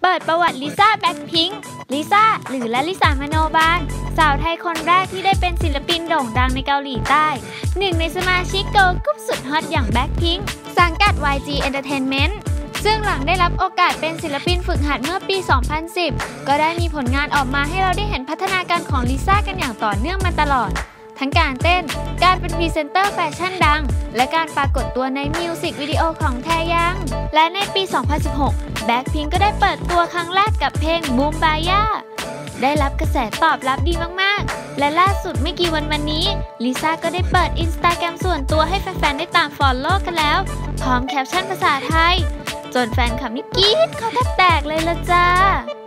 ปิดประวัติลิซ่าแบ็คพิงค์ลิซ่าหรือลลิสามโนบาลสาวไทยคนแรกที่ได้เป็นศิลปินโด่งดังในเกาหลีใต้หนึ่งในสมาชิกเกิร์ลกรุ๊ปสุดฮอตอย่างแบ็คพิงค์สังกัด YG Entertainment ซึ่งหลังได้รับโอกาสเป็นศิลปินฝึกหัดเมื่อปี 2010 ก็ได้มีผลงานออกมาให้เราได้เห็นพัฒนาการของลิซ่ากันอย่างต่อเนื่องมาตลอดทั้งการเต้นการเป็นพรีเซนเตอร์แฟชั่นดังและการปรากฏตัวในมิวสิกวิดีโอของแทยังและในปี 2016 แบ็คพิงค์ก็ได้เปิดตัวครั้งแรกกับเพลง Boom Baya ได้รับกระแสตอบรับดีมากๆและล่าสุดไม่กี่วันนี้ลิซ่าก็ได้เปิด Instagram ส่วนตัวให้แฟนๆได้ตามฟอลโล่กันแล้วพร้อมแคปชั่นภาษาไทยจนแฟนคลับนี่กรี๊ดเขาแทบแตกเลยละจ้า